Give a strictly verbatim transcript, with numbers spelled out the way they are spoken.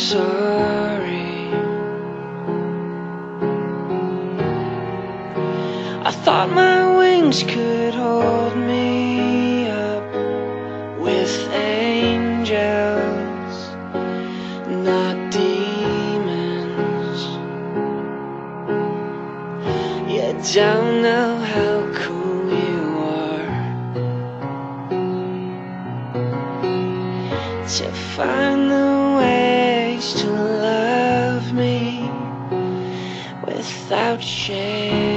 sorry. I thought my wings could hold me up with angels, not demons. You don't know how cool you are to find the ways to love me without shame.